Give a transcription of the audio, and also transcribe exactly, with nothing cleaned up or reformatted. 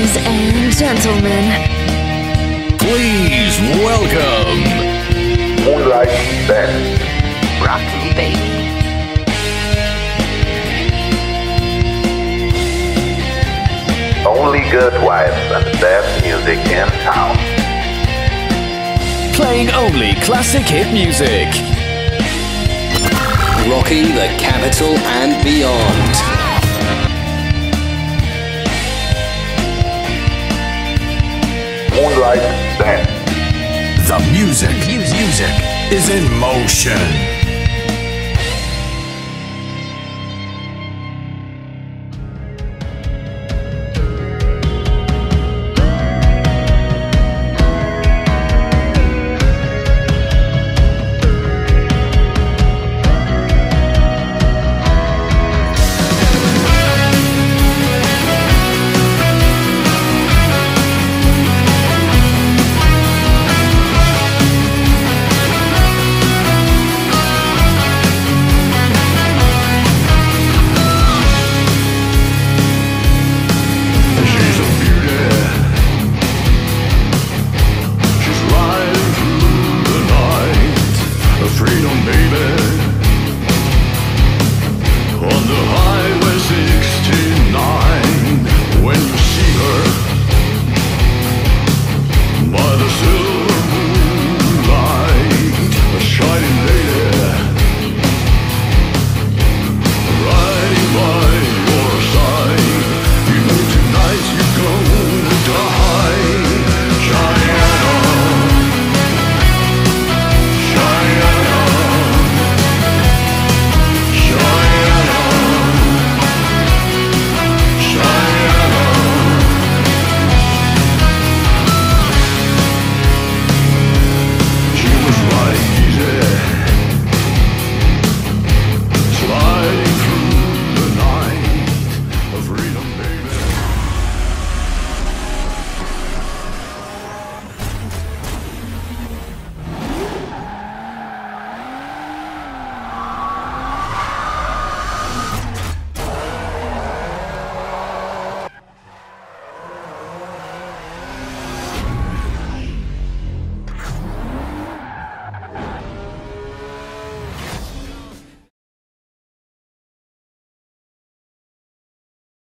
Ladies and gentlemen, please welcome Moonlight Dance. Rocky Baby. Only good vibes and dance music in town. playing only classic hit music. Rocking the capital and beyond. Moonlight Dance. The music, music is in motion.